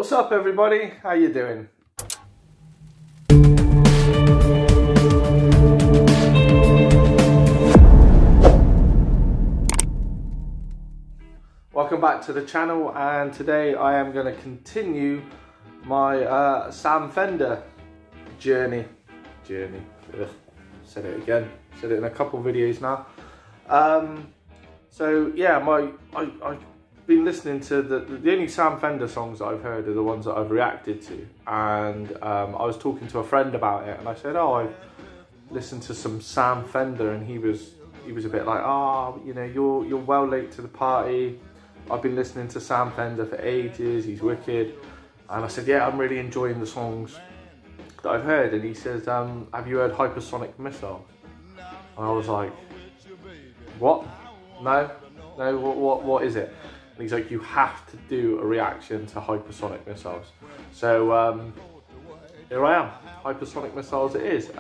What's up everybody? How you doing? Welcome back to the channel, and today I am going to continue my Sam Fender journey. Ugh. Said it again. Said it in a couple of videos now. So yeah, I've been listening to the only Sam Fender songs that I've heard are the ones that I've reacted to, and I was talking to a friend about it, and I said, oh, I've listened to some Sam Fender, and he was a bit like, oh, you know, you're well late to the party. I've been listening to Sam Fender for ages, he's wicked. And I said, yeah, I'm really enjoying the songs that I've heard. And he says, have you heard Hypersonic Missile? And I was like, what? No, what is it? And he's like, you have to do a reaction to Hypersonic Missiles. So here I am, Hypersonic Missiles it is.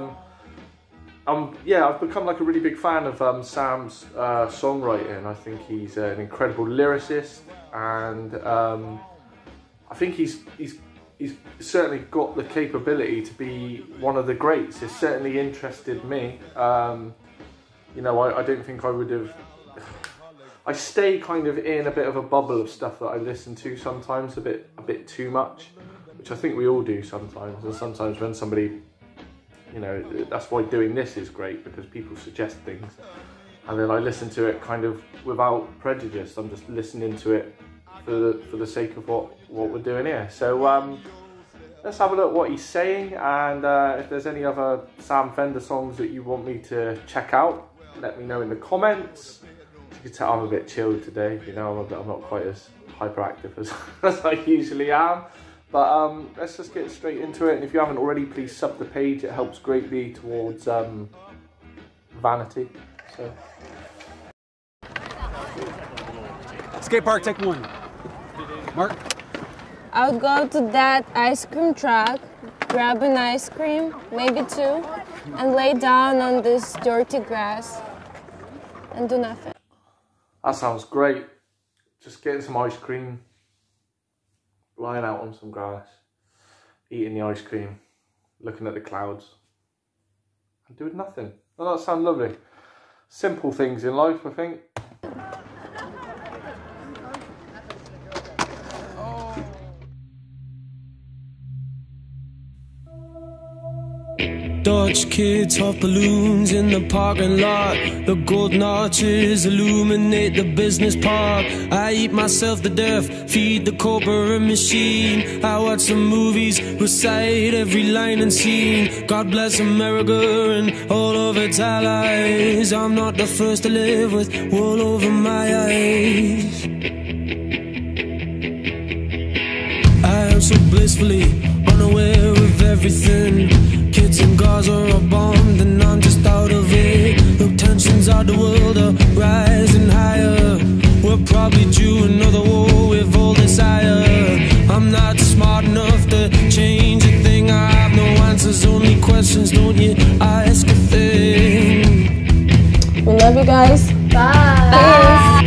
Yeah, I've become like a really big fan of Sam's songwriting. I think he's an incredible lyricist, and I think he's certainly got the capability to be one of the greats. It's certainly interested me. You know, I don't think I would have. I stay kind of in a bit of a bubble of stuff that I listen to sometimes, a bit too much, which I think we all do sometimes. And sometimes when somebody, you know, that's why doing this is great, because people suggest things, and then I listen to it kind of without prejudice. I'm just listening to it for the sake of what we're doing here. So let's have a look at what he's saying, and if there's any other Sam Fender songs that you want me to check out, let me know in the comments. As you can tell, I'm a bit chilled today. You know, I'm not quite as hyperactive as I usually am. But let's just get straight into it. And if you haven't already, please sub the page. It helps greatly towards vanity. So. Skate park, take one. Mark? I would go to that ice cream truck, grab an ice cream, maybe two, and lay down on this dirty grass and do nothing. That sounds great. Just getting some ice cream, lying out on some grass, eating the ice cream, looking at the clouds, and doing nothing. Doesn't that sound lovely? Simple things in life, I think. Dutch kids off balloons in the parking lot. The golden arches illuminate the business park. I eat myself to death, feed the corporate machine. I watch some movies, recite every line and scene. God bless America and all of its allies. I'm not the first to live with wool over my eyes. I am so blissfully unaware of everything. Kids in Gaza are bombed and I'm just out of it. Look, tensions of the world are rising higher. We're probably due another war with all desire. I'm not smart enough to change a thing. I have no answers, only questions. Don't you ask a thing. We love you guys. Bye. Bye.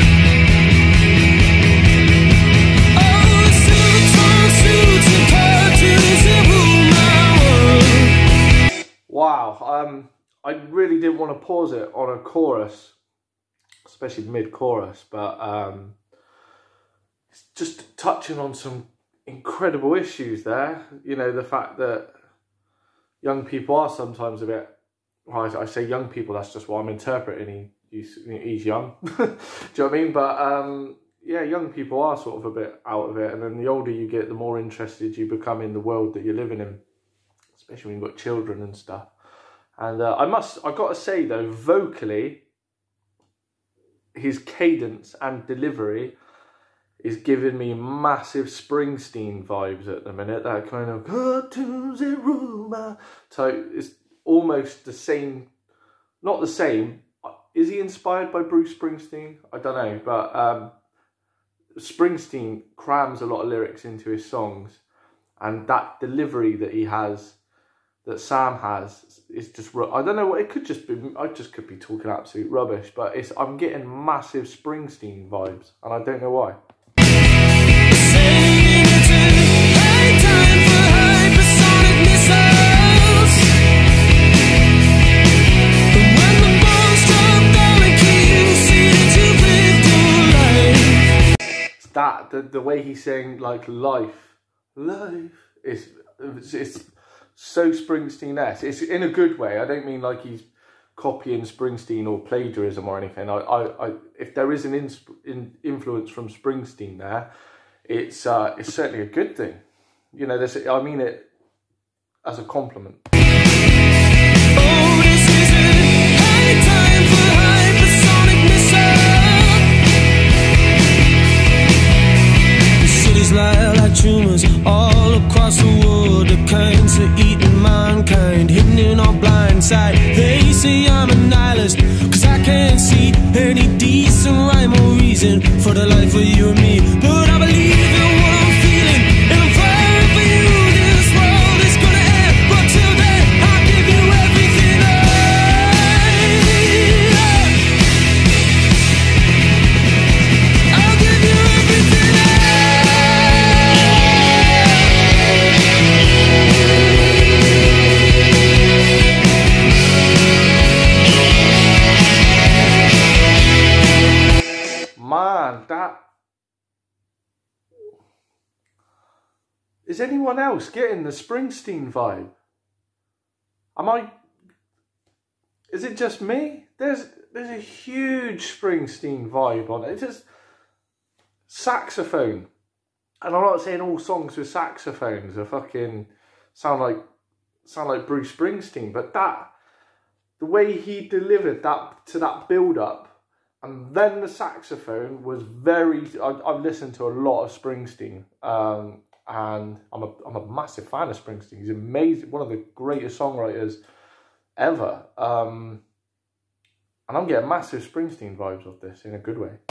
Wow, I really didn't want to pause it on a chorus, especially mid-chorus, but it's just touching on some incredible issues there. You know, the fact that young people are sometimes a bit, well, I say young people, that's just what I'm interpreting, he's young, do you know what I mean? But yeah, young people are sort of a bit out of it, and then the older you get, the more interested you become in the world that you're living in, especially when you've got children and stuff. And I've got to say though, vocally, his cadence and delivery is giving me massive Springsteen vibes at the minute. That kind of so it's almost the same, not the same. Is he inspired by Bruce Springsteen? I don't know, but Springsteen crams a lot of lyrics into his songs, and that delivery that he has, that Sam has, is just, I don't know what it could just be. I just could be talking absolute rubbish, but I'm getting massive Springsteen vibes, and I don't know why. the way he's saying like life is it's so Springsteen-esque. It's in a good way. I don't mean like he's copying Springsteen or plagiarism or anything. If there is an influence from Springsteen there, it's certainly a good thing. You know, I mean it as a compliment. Like tumors all across the world, the cancer eating mankind, hidden in our blind side. They say I'm a nihilist, cause I can't see any decent rhyme or reason for the life of you and me. But I believe in what I'm feeling, and I'm fighting for you. This world is gonna end, but till then I'll give you everything I'll give you everything Man, is anyone else getting the Springsteen vibe? Is it just me? There's a huge Springsteen vibe on it. It's just saxophone. And I'm not saying all songs with saxophones are fucking sound like Bruce Springsteen, but the way he delivered that to that build up, and then the saxophone was very. I've listened to a lot of Springsteen, and I'm a massive fan of Springsteen. He's amazing, one of the greatest songwriters ever. And I'm getting massive Springsteen vibes of this in a good way.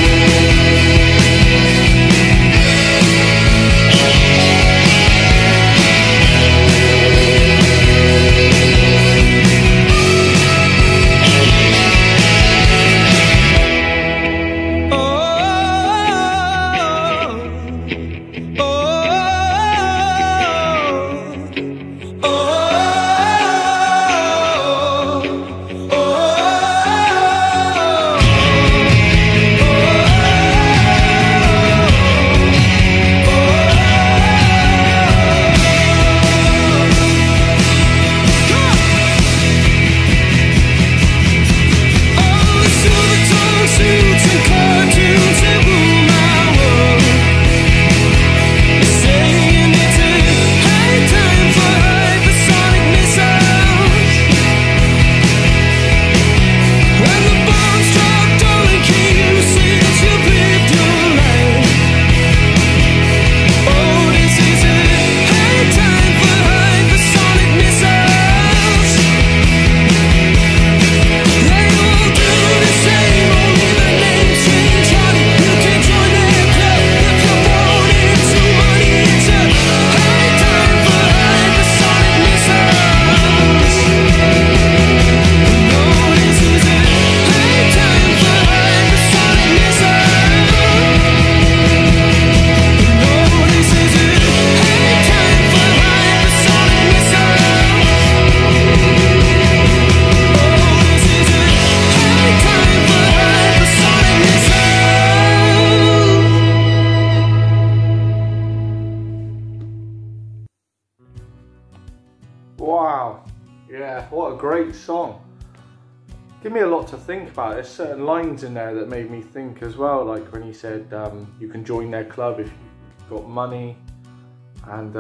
Wow, yeah, what a great song. Give me a lot to think about. There's certain lines in there that made me think as well, like when he said you can join their club if you've got money. And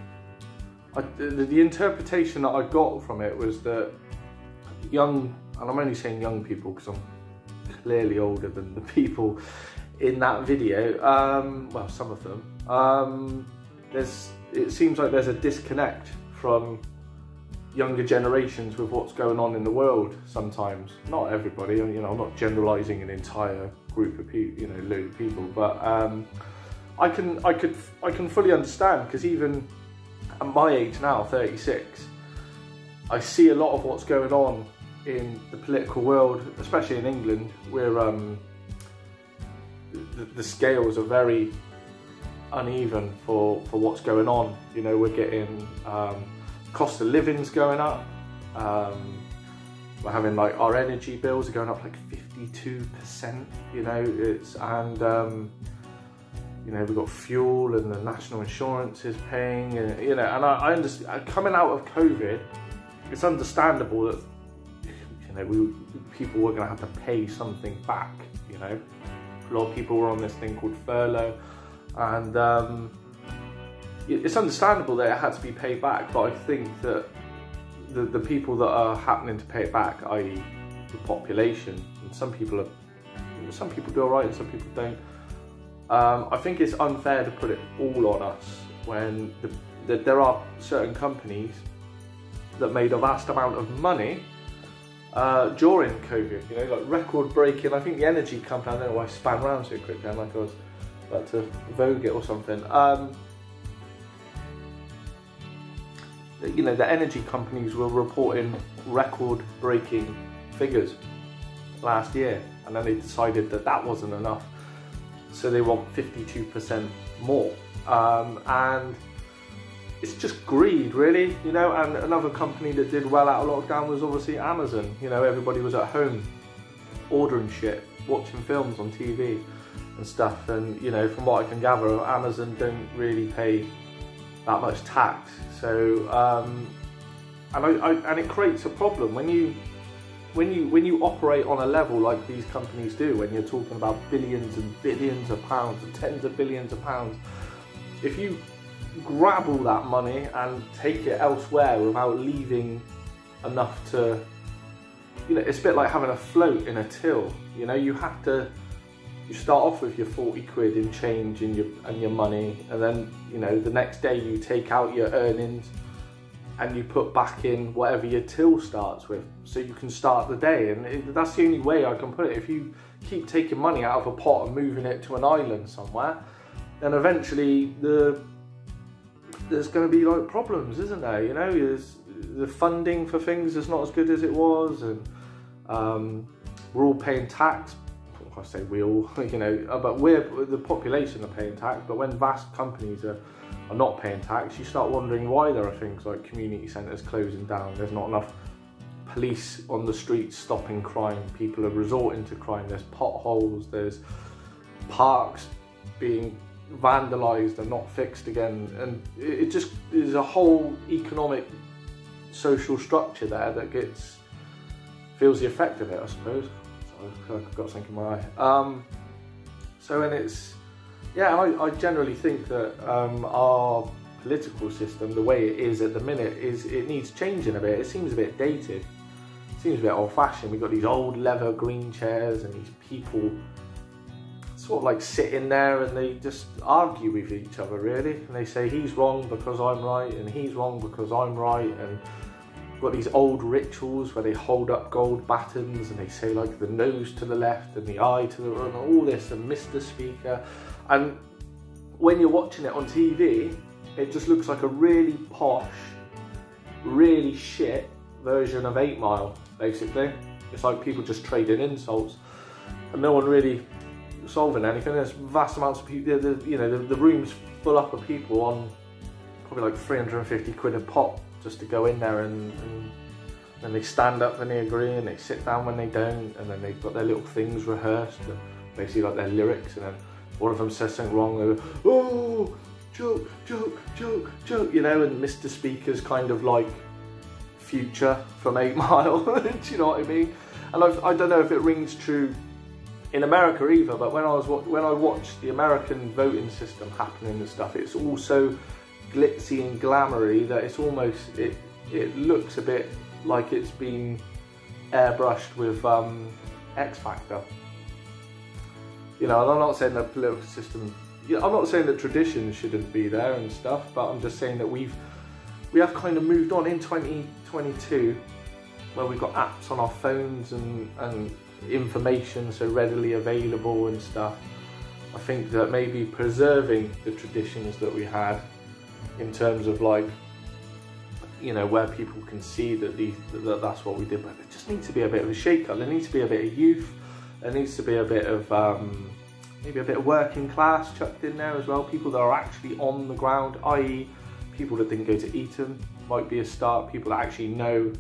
the interpretation that I got from it was that young, and I'm only saying young people because I'm clearly older than the people in that video, well, some of them, it seems like there's a disconnect from younger generations with what's going on in the world sometimes. Not everybody, you know, I'm not generalising an entire group of people, you know, load of people, but I can fully understand, because even at my age now, 36, I see a lot of what's going on in the political world, especially in England, where the scales are very uneven for what's going on. You know, we're getting cost of living's going up. We're having, like, our energy bills are going up like 52%. You know, you you know, we've got fuel and the national insurance is paying, and, you know, and I understand, coming out of COVID, it's understandable that, you know, people were going to have to pay something back, you know. A lot of people were on this thing called furlough, and it's understandable that it had to be paid back, but I think that the people that are happening to pay it back, i.e. the population, and some people do alright and some people don't. I think it's unfair to put it all on us when there are certain companies that made a vast amount of money during COVID, you know, like record breaking. I think the energy company, I don't know why I span around so quick then, like I was about to Vogue it or something. You know, the energy companies were reporting record breaking figures last year, and then they decided that that wasn't enough, so they want 52% more, and it's just greed, really, you know. And another company that did well out of lockdown was obviously Amazon. You know, everybody was at home ordering shit, watching films on TV and stuff, and, you know, from what I can gather, Amazon don't really pay that much tax, so and it creates a problem when you operate on a level like these companies do, when you're talking about billions and billions of pounds and tens of billions of pounds. If you grab all that money and take it elsewhere without leaving enough to, you know, it's a bit like having a float in a till. You know, you start off with your 40 quid in change and your money, and then, you know, the next day you take out your earnings and you put back in whatever your till starts with, so you can start the day. And that's the only way I can put it. If you keep taking money out of a pot and moving it to an island somewhere, then eventually there's going to be like problems, isn't there? You know, the funding for things is not as good as it was, and we're all paying tax. I say we all, you know, but the population are paying tax. But when vast companies are not paying tax, you start wondering why there are things like community centres closing down. There's not enough police on the streets stopping crime. People are resorting to crime. There's potholes. There's parks being vandalised and not fixed again, and it just is a whole economic, social structure there that feels the effect of it, I suppose. I've got something in my eye. So, and it's, yeah, I generally think that our political system, the way it is at the minute, it needs changing a bit. It seems a bit dated. It seems a bit old-fashioned. We've got these old leather green chairs and these people sort of like sitting there and they just argue with each other, really. And they say he's wrong because I'm right, and he's wrong because I'm right, and got these old rituals where they hold up gold batons and they say like the nose to the left and the eye to the right, and all this, and Mr. Speaker. And when you're watching it on TV, it just looks like a really posh, really shit version of 8 Mile, basically. It's like people just trading insults and no one really solving anything. There's vast amounts of people, you know, the room's full up of people on probably like 350 quid a pop, just to go in there, and then they stand up when they agree and they sit down when they don't, and then they've got their little things rehearsed, and basically like their lyrics, and then one of them says something wrong, they go, oh, joke, joke, joke, joke, you know, and Mr. Speaker's kind of like Future from 8 Mile, do you know what I mean? And I don't know if it rings true in America either, but when I watched the American voting system happening and stuff, it's also glitzy and glamoury that it's almost, it looks a bit like it's been airbrushed with X Factor. You know, and I'm not saying that political system, you know, I'm not saying that traditions shouldn't be there and stuff, but I'm just saying that we have kind of moved on in 2022, where we've got apps on our phones and information so readily available and stuff. I think that maybe preserving the traditions that we had, in terms of like, you know, where people can see that that's what we did, but there just needs to be a bit of a shake-up. There needs to be a bit of youth. There needs to be a bit of maybe a bit of working class chucked in there as well. People that are actually on the ground, i.e. people that didn't go to Eton might be a start. People that actually know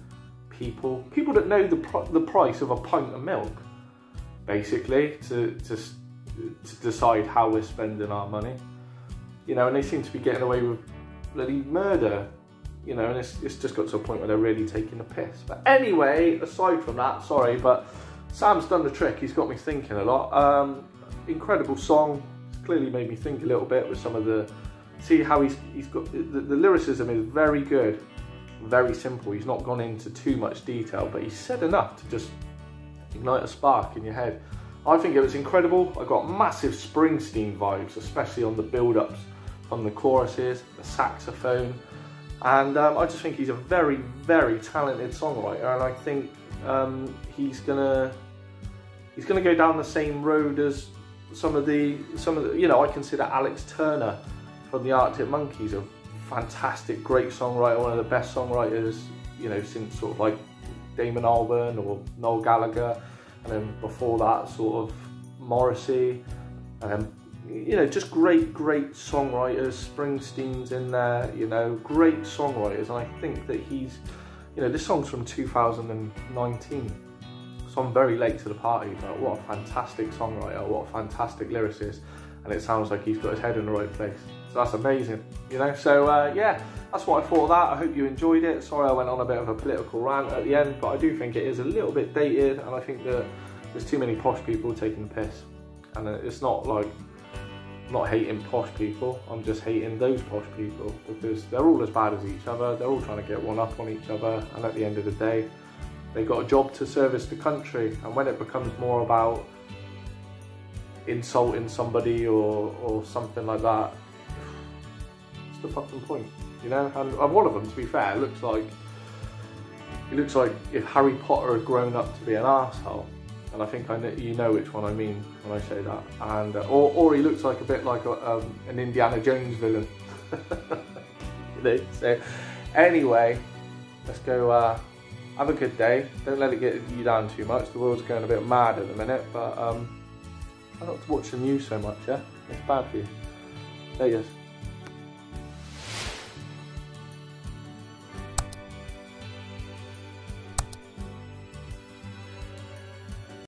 people that know the price of a pint of milk, basically, to to decide how we're spending our money. You know, and they seem to be getting away with bloody murder. You know, and it's just got to a point where they're really taking the piss. But anyway, aside from that, sorry, but Sam's done the trick. He's got me thinking a lot. Incredible song. It's clearly made me think a little bit with some of the... See how he's got... The lyricism is very good. Very simple. He's not gone into too much detail, but he's said enough to just ignite a spark in your head. I think it was incredible. I got massive Springsteen vibes, especially on the build-ups from the choruses, the saxophone. And I just think he's a very, very talented songwriter, and I think he's gonna go down the same road as some of the you know, I consider Alex Turner from the Arctic Monkeys a fantastic, great songwriter, one of the best songwriters, you know, since sort of like Damon Albarn or Noel Gallagher, and then before that sort of Morrissey, and then, you know, just great songwriters. Springsteen's in there, you know, great songwriters. And I think that he's, you know, this song's from 2019, so I'm very late to the party, but what a fantastic songwriter, what a fantastic lyricist, and it sounds like he's got his head in the right place. So that's amazing, you know. So yeah, that's what I thought of that. I hope you enjoyed it. Sorry I went on a bit of a political rant at the end, but I do think it is a little bit dated, and I think that there's too many posh people taking the piss. And it's not like, I'm not hating posh people, I'm just hating those posh people, because they're all as bad as each other. They're all trying to get one up on each other, and at the end of the day, they've got a job to service the country. And when it becomes more about insulting somebody or something like that, the fucking point, you know. And one of them, to be fair, looks like if Harry Potter had grown up to be an arsehole, and I think you know which one I mean when I say that. And or he looks like a bit like an Indiana Jones villain. You know? So anyway, let's go have a good day. Don't let it get you down too much. The world's going a bit mad at the minute, but try not to watch the news so much, yeah? It's bad for you. There you go.